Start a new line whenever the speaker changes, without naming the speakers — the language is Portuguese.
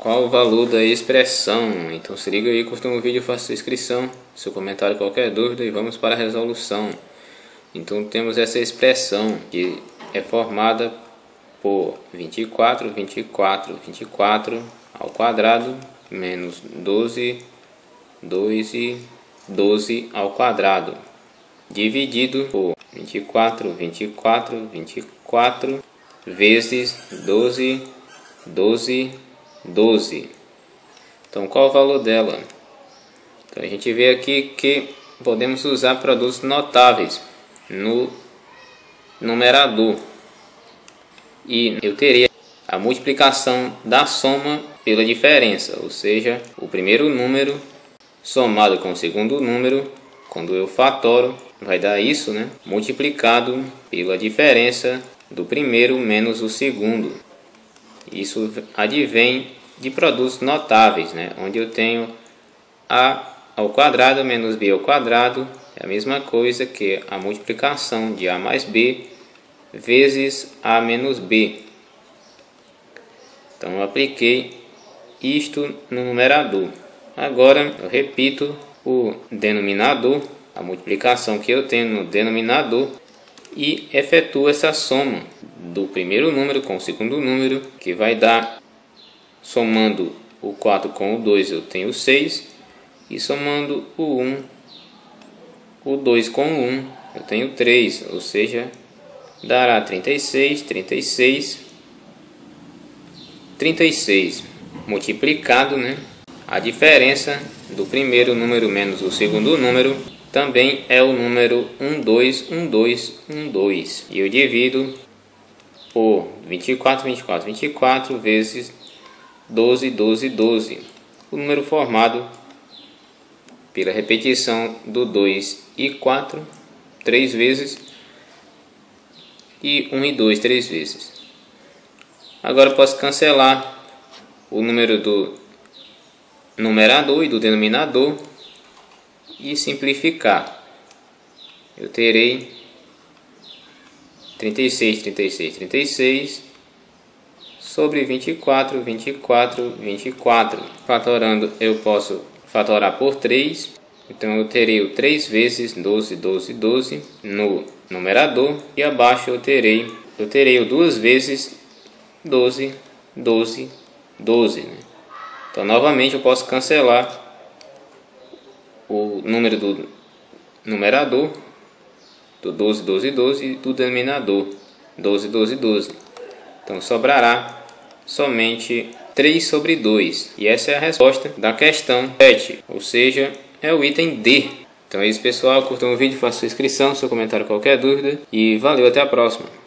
Qual o valor da expressão? Então se liga aí, curta o vídeo, faça sua inscrição, seu comentário, qualquer dúvida e vamos para a resolução. Então temos essa expressão que é formada por 24 ao quadrado menos 12 ao quadrado dividido por 24 vezes 12. Então qual o valor dela? Então a gente vê aqui que podemos usar produtos notáveis no numerador e eu teria a multiplicação da soma pela diferença, ou seja, o primeiro número somado com o segundo número, quando eu fatoro, vai dar isso, né? Multiplicado pela diferença do primeiro menos o segundo. Isso advém de produtos notáveis, né? Onde eu tenho a ao quadrado menos b ao quadrado, é a mesma coisa que a multiplicação de a mais b vezes a menos b. Então eu apliquei isto no numerador. Agora eu repito o denominador, a multiplicação que eu tenho no denominador, e efetuo essa soma do primeiro número com o segundo número, que vai dar, somando o 4 com o 2 eu tenho 6, e somando o 2 com o 1 eu tenho 3, ou seja, dará 36 multiplicado, né? A diferença do primeiro número menos o segundo número também é o número 12 e eu divido por 24 vezes 12, o número formado pela repetição do 2 e 4 3 vezes e 1 e 2 3 vezes. Agora posso cancelar o número do numerador e do denominador e simplificar. Eu terei 36 sobre 24. Fatorando eu posso fatorar por 3, então eu terei o 3 vezes 12 no numerador e abaixo eu terei o 2 vezes 12, né? Então novamente eu posso cancelar o número do numerador, do 12 e do denominador, 12. Então sobrará somente 3 sobre 2. E essa é a resposta da questão 7, ou seja, é o item D. Então é isso, pessoal. Curtam o vídeo, façam sua inscrição, seu comentário, qualquer dúvida. E valeu, até a próxima.